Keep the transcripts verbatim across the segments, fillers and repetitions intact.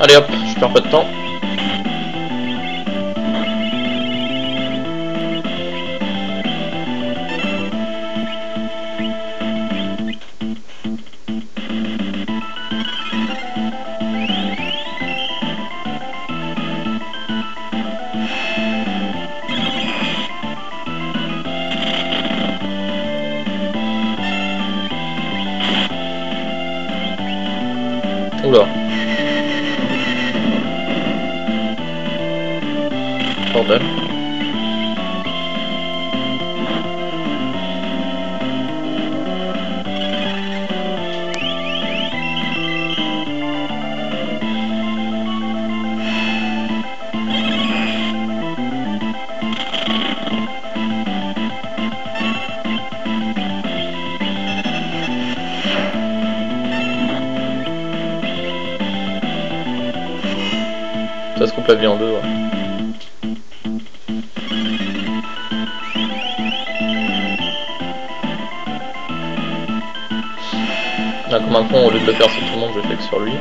Allez hop, je perds pas de temps. Oula. Bordel. Ça se coupe la vie en deux, ouais. Là, comme un con, au lieu de le faire sur tout le monde, je le fais que sur lui.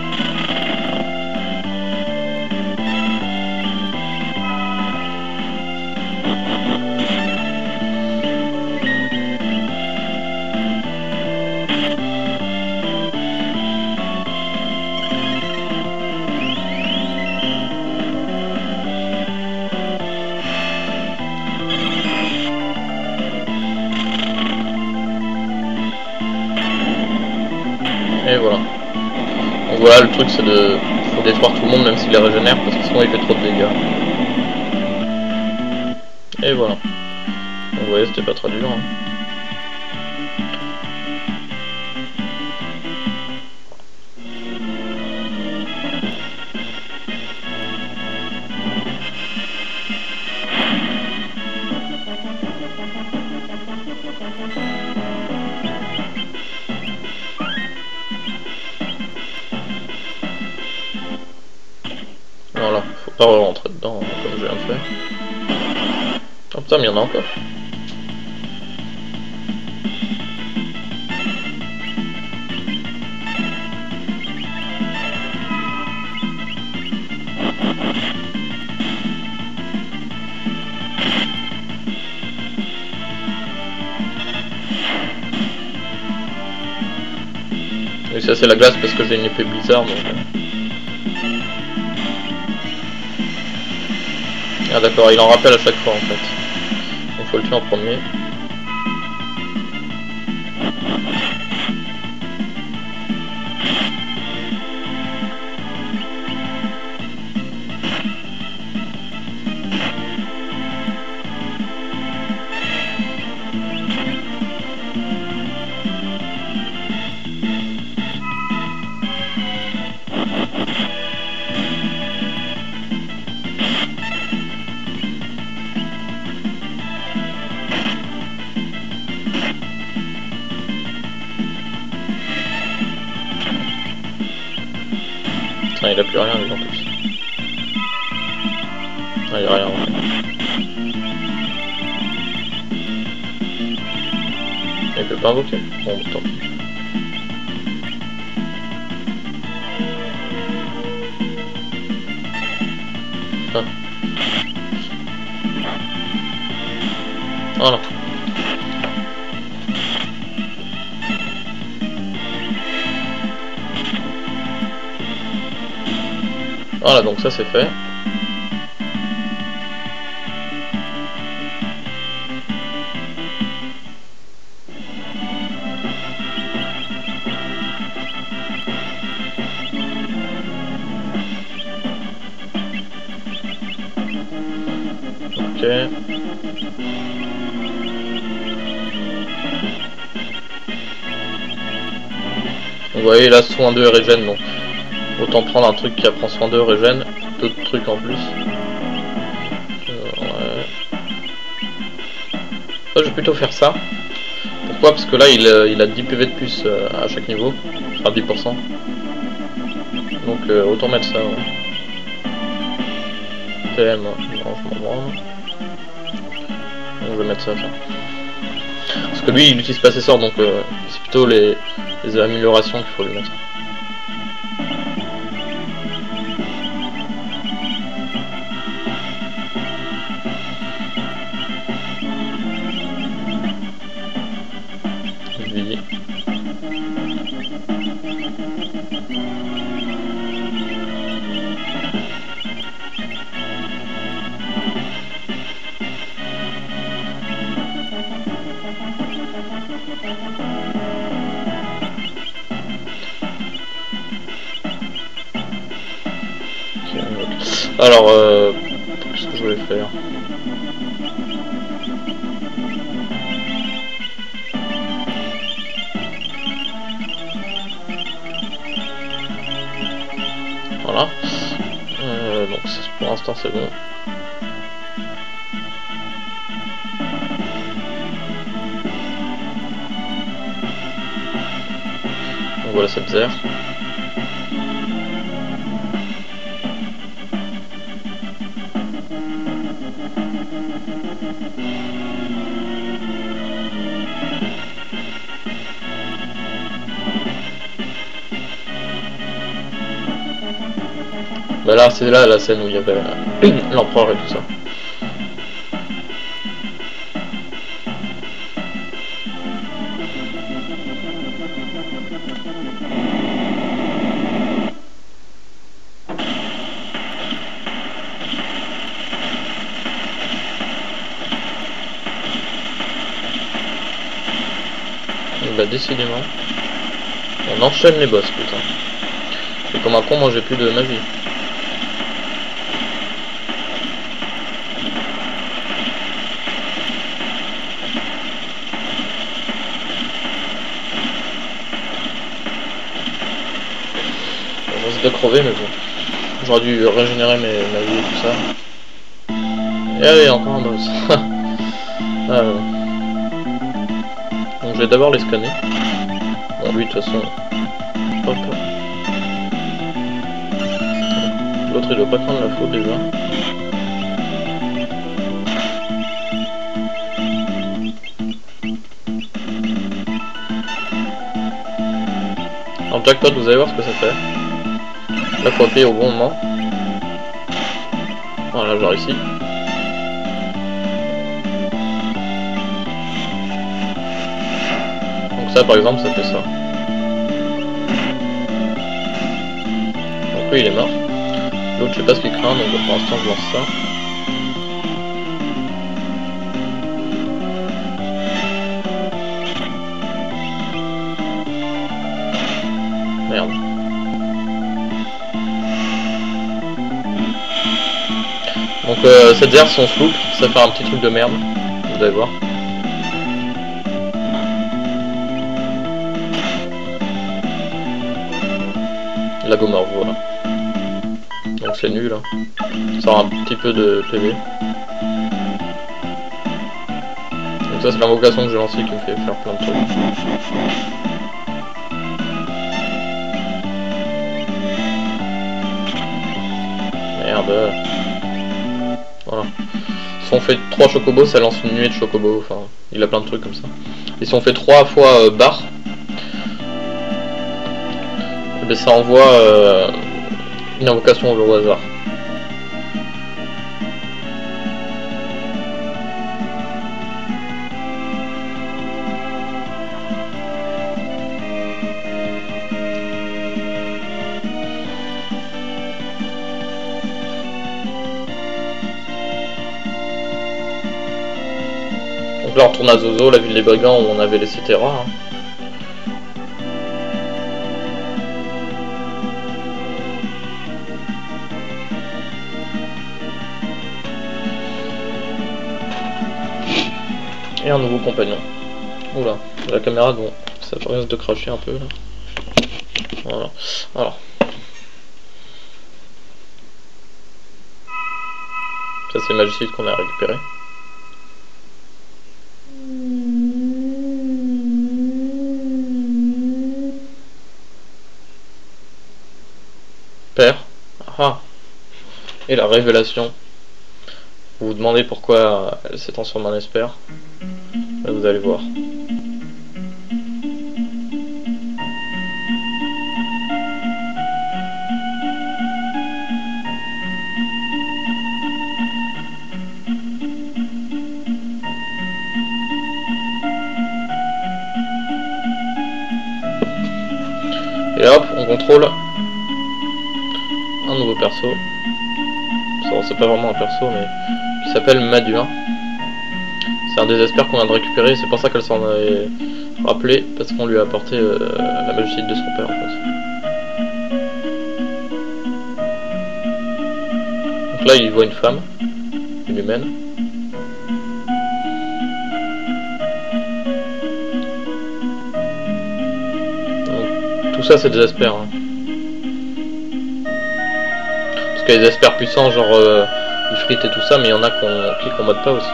Et voilà. Donc voilà, le truc c'est de faut détruire tout le monde même s'il les régénère parce que sinon il fait trop de dégâts. Et voilà. Donc vous voyez, c'était pas très dur. Hein. Voilà, faut pas rentrer dedans hein, comme je viens de faire. Oh putain, mais il y en a encore. Oui, ça c'est la glace parce que j'ai une épée bizarre donc... Ah d'accord, il en rappelle à chaque fois en fait. Donc faut le tuer en premier. Ah, il a plus rien lui en plus. Ah, il a rien. Ouais. Il peut pas invoquer. Bon, tant pis. Ah. Voilà. Voilà, donc ça c'est fait. Ok. Vous voyez là, soin deux et régène, donc autant prendre un truc qui apprend soin deux, régène, d'autres trucs en plus. Euh, ouais. Ça, je vais plutôt faire ça. Pourquoi? Parce que là il, euh, il a dix P V de plus euh, à chaque niveau, enfin dix pour cent. Donc euh, autant mettre ça. Ouais. T M, non, je m'en branle. Donc je vais mettre ça. Tiens. Parce que lui il utilise pas ses sorts, donc euh, c'est plutôt les, les améliorations qu'il faut lui mettre. Alors, euh, qu'est-ce que je voulais faire? Voilà. Euh, donc pour l'instant c'est bon. Donc voilà cette zère. Bah là c'est là la scène où il y avait l'empereur et tout ça. Bah décidément, on enchaîne les boss putain. Et comme un con moi j'ai plus de magie. On risque de crever mais bon. J'aurais dû régénérer mes, ma vie et tout ça. Et allez encore un boss. Ah, ouais. Donc je vais d'abord les scanner. Bon lui de toute façon. Hop. L'autre il doit pas prendre la faute déjà. Alors jackpot, vous allez voir ce que ça fait. Là faut appuyer au bon moment. Voilà, genre ici. Donc ça par exemple ça fait ça. Donc lui il est mort. L'autre je sais pas ce qu'il craint, donc pour l'instant je lance ça. Merde. Donc euh, cette zère son sloop, ça fait un petit truc de merde, vous allez voir. La Gomorrhe, voilà. Donc c'est nul, hein. Ça sort un petit peu de P V. Donc ça c'est l'invocation que j'ai lancée qui me fait faire plein de trucs. Merde. Voilà. Si on fait trois chocobos, ça lance une nuée de chocobos. Enfin, il a plein de trucs comme ça. Et si on fait trois fois euh, barre, eh bien, ça envoie euh, une invocation au hasard. Donc là on retourne à Zozo, la ville des brigands où on avait laissé Terra. Hein. Et un nouveau compagnon. Oula, la caméra, bon, ça risque de cracher un peu là. Voilà. Alors. Ça c'est Magicite qu'on a récupéré. Père. Ah. Et la révélation. Vous vous demandez pourquoi elle s'est transformée en Esper. Là, vous allez voir. Et hop, on contrôle un nouveau perso. C'est pas vraiment un perso, mais qui s'appelle Madure. C'est un des espers qu'on vient de récupérer, c'est pour ça qu'elle s'en est rappelée, parce qu'on lui a apporté euh, la magie de son père en fait. Donc là il voit une femme, une humaine. Donc, tout ça c'est des espers. Hein. Parce qu'il y a des espers puissants, genre euh, Ifrit et tout ça, mais il y en a qu'on clique en mode pas aussi.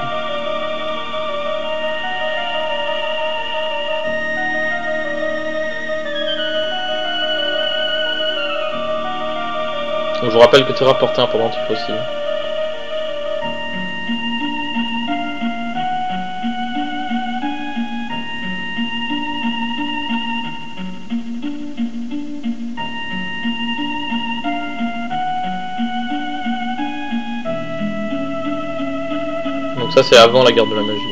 Donc, je vous rappelle que Terra portait un pendentif aussi. Donc ça c'est avant la guerre de la magie.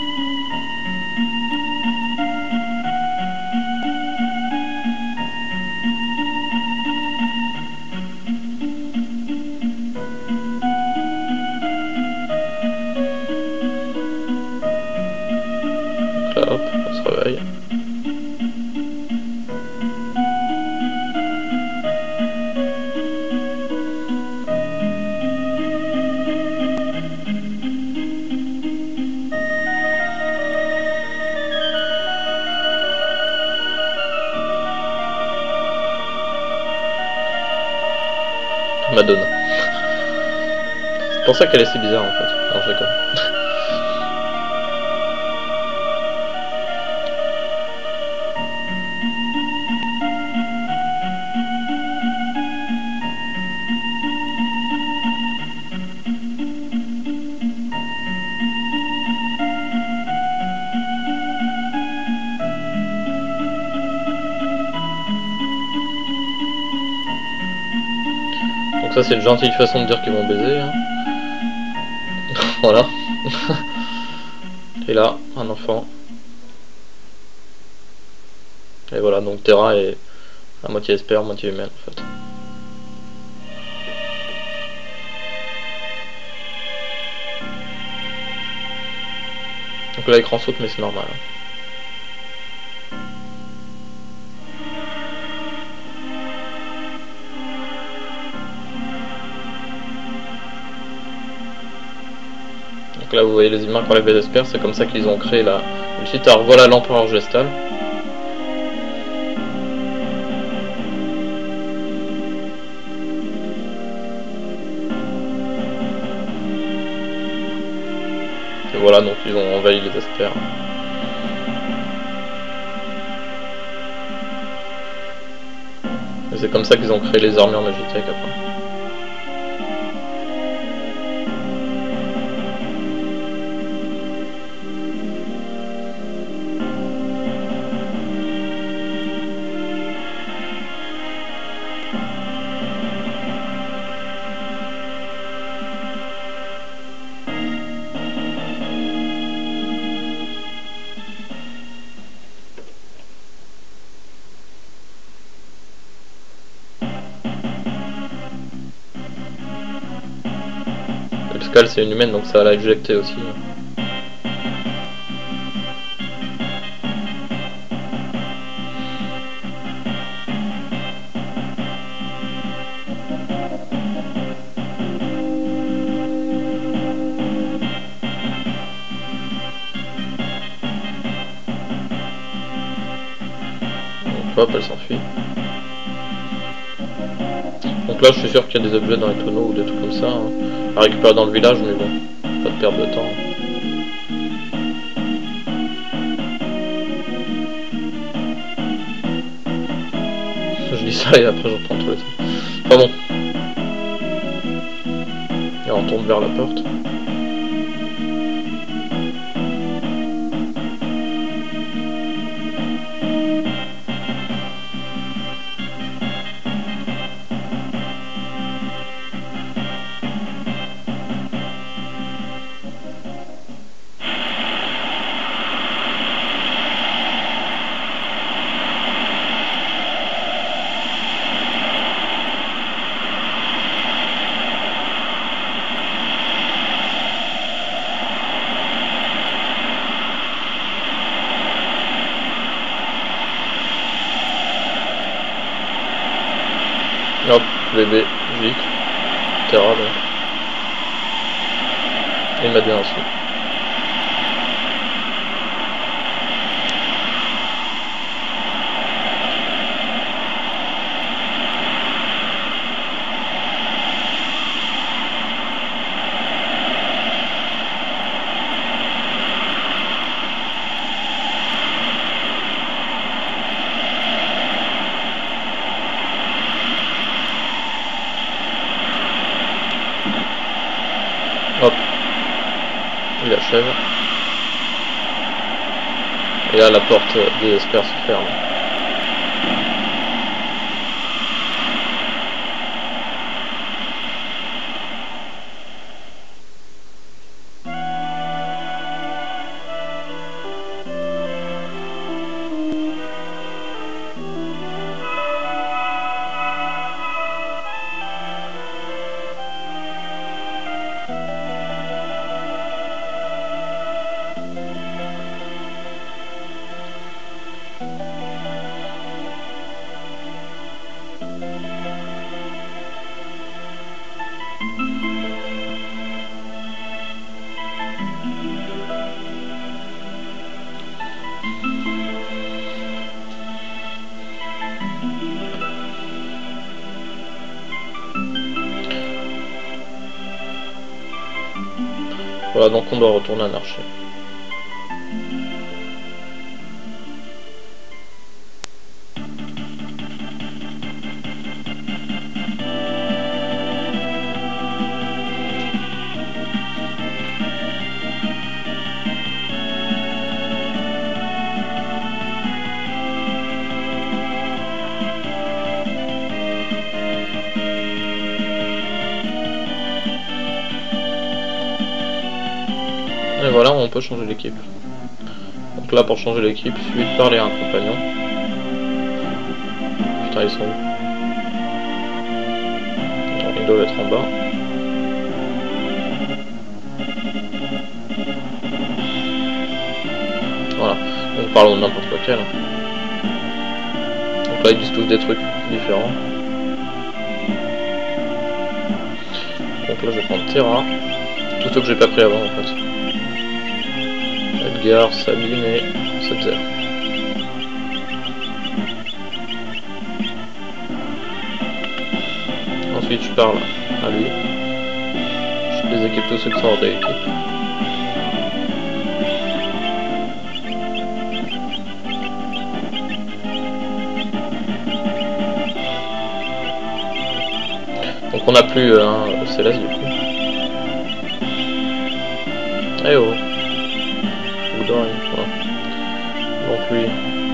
Donc là hop, on se réveille. Madonna. C'est pour ça qu'elle est si bizarre en fait. Non, je déconne. Donc ça c'est une gentille façon de dire qu'ils vont baiser. Hein. Voilà. Et là, un enfant. Et voilà, donc Terra est à moitié espère, moitié humaine en fait. Donc là l'écran saute mais c'est normal. Hein. Donc là vous voyez les humains qui enlèvent les espers, c'est comme ça qu'ils ont créé la... le site. Alors voilà l'empereur Gestal. Et voilà, donc ils ont envahi les espers. Et c'est comme ça qu'ils ont créé les armures Magitech après. Pascal c'est une humaine donc ça l'a éjecté aussi. Donc hop, elle s'enfuit. Donc là je suis sûr qu'il y a des objets dans les tonneaux ou des trucs comme ça hein, à récupérer dans le village, mais bon, pas de perte de temps. Je dis ça et après j'entends tous les trucs. Pas bon. Et on tourne vers la porte. Hop, V B, Vic, Terra donc. Et Madeleine aussi. Hop, il achève. Et là la porte des espères se ferme. Voilà, donc on doit retourner à Narché. Et voilà, on peut changer l'équipe. Donc là, pour changer l'équipe, il suffit de parler à un compagnon. Putain, ils sont où? Alors, ils doivent être en bas. Voilà, on parle de n'importe lequel. Donc là, ils disent tous des trucs différents. Donc là, je vais prendre Terra. Tout ce que j'ai pas pris avant, en fait. Edgar, Sabine et Setzer. Ensuite je parle à lui. Je déséquipe tous ceux qui sont hors de l'équipe. Donc on n'a plus euh, un Céleste du coup. Eh oh. Voilà. Donc lui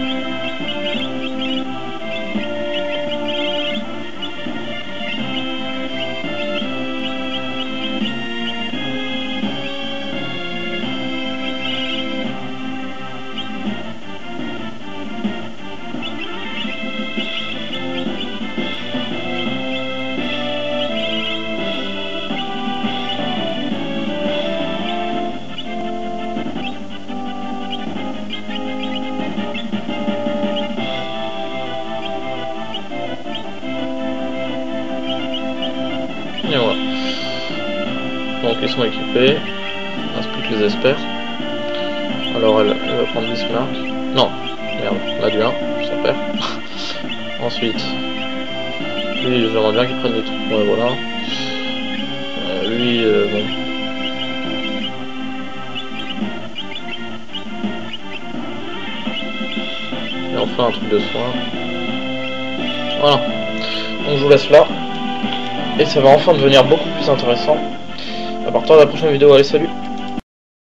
et voilà. Donc ils sont équipés. On split les espères. Alors elle, elle va prendre Bismarck. Non, merde, on a du un, ça perd. Ensuite, lui j'aimerais bien qu'il prenne des trucs. Ouais voilà. Euh, lui, euh, bon. Et enfin un truc de soin. Voilà. Donc je vous laisse là. Et ça va enfin devenir beaucoup plus intéressant. À partir de la prochaine vidéo, allez salut!